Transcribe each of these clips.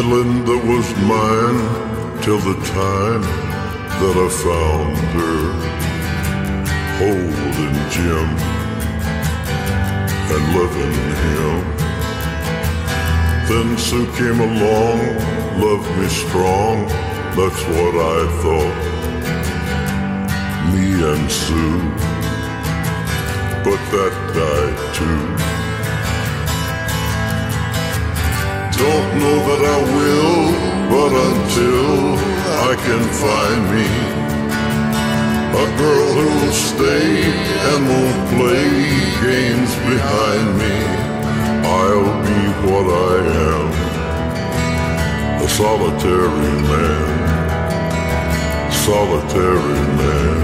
Melinda was mine till the time that I found her holding Jim and loving him. Then Sue came along, loved me strong, that's what I thought, me and Sue, but that died too. Don't know that I will, but until I can find me a girl who'll stay and won't play games behind me, I'll be what I am, a solitary man, solitary man.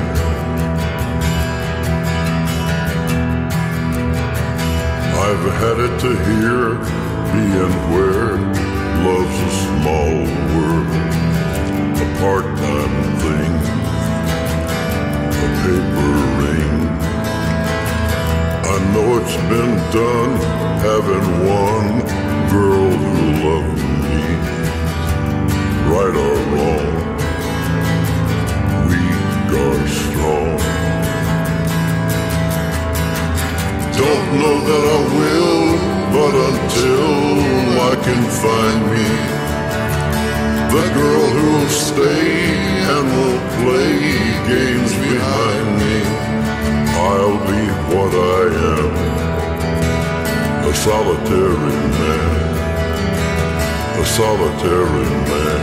I've had it to hear, being where love's a small word, a part-time thing, a paper ring. I know it's been done, having one girl who loved me, right or wrong, weak or strong. Don't know that I will, but until I can find me the girl who'll stay and won't play games behind me, I'll be what I am, a solitary man, a solitary man.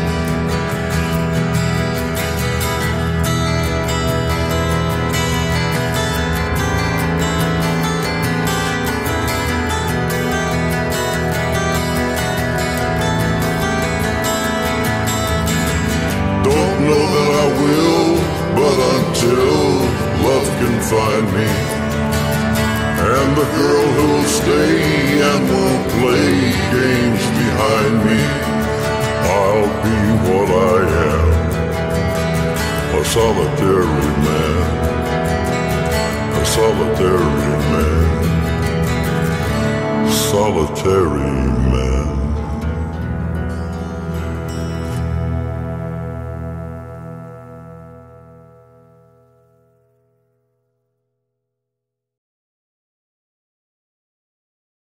Know that I will, but until love can find me and the girl who'll stay and won't play games behind me, I'll be what I am, a solitary man, a solitary man, solitary man.